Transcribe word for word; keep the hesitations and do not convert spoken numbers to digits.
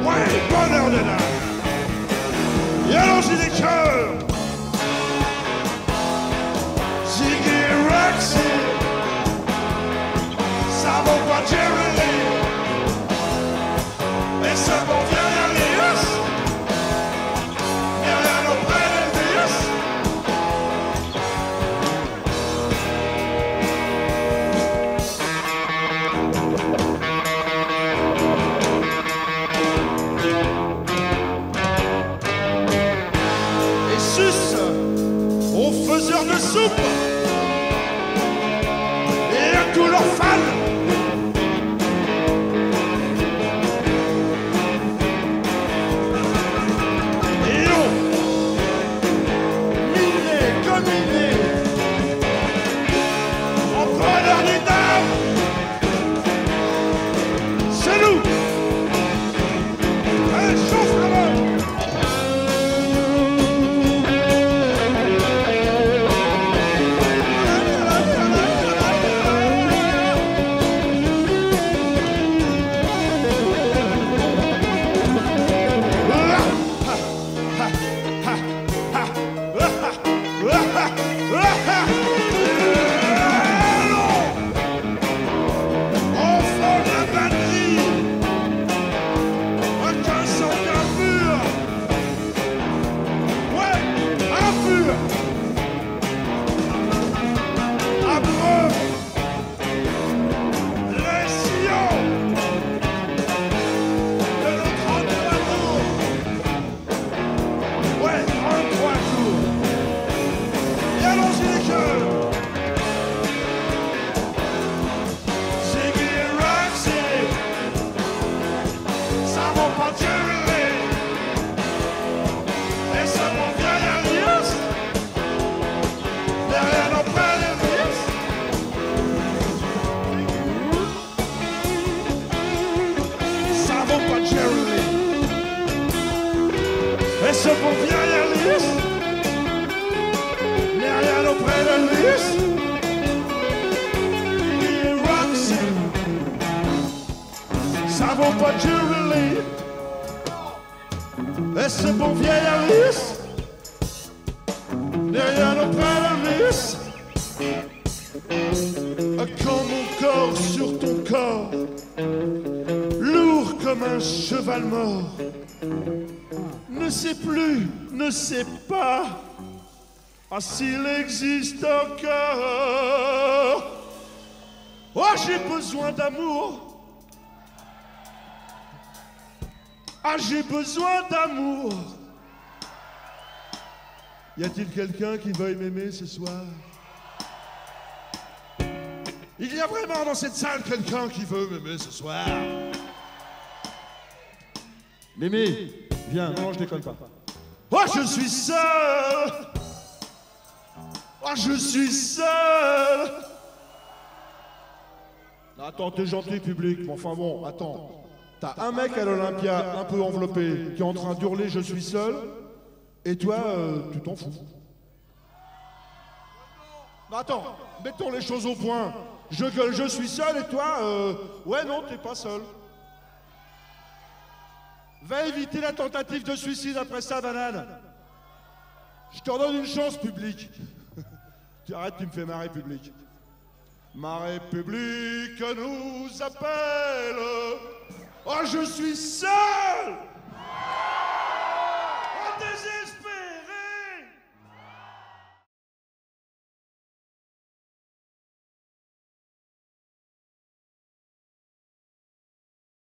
Ouais, bonheur de l'âme. Et allons-y les cœurs. Ziggy et Roxy, ça vaut pas Jerry Lee. Et ça vaut bien Elias. Et rien auprès d'Elias. Et sus aux faiseurs de soupe et à tous leurs fans. Et on miné comme miné en preneur des dames. C'est nous. Allez, chauffe la main. Et ce bon vieil Elias, n'est rien auprès d'Elias. Et Roxy, ça vaut pas Jerry Lee. Et ce bon vieil Elias, n'est rien auprès d'Elias. Quand mon corps sur ton corps, lourd comme un cheval mort, ne sait plus, ne sait pas ah, s'il existe encore. Oh, j'ai besoin d'amour. Ah, j'ai besoin d'amour. Y a-t-il quelqu'un qui veuille m'aimer ce soir? Il y a vraiment dans cette salle quelqu'un qui veut m'aimer ce soir? Mémé, viens, non, je déconne pas. Oh, je suis seul. Oh, je suis seul. Attends, t'es gentil, public, mais enfin bon, attends. T'as un mec à l'Olympia, un peu enveloppé, qui est en train d'hurler « je suis seul », et toi, euh, tu t'en fous. Non, attends, mettons les choses au point. Je gueule « je suis seul » et toi, euh, ouais, non, t'es pas seul. Va éviter la tentative de suicide après ça, banane. Je t'en donne une chance, public. Tu arrêtes, tu me fais marrer, public. Ma République nous appelle. Oh, je suis seul.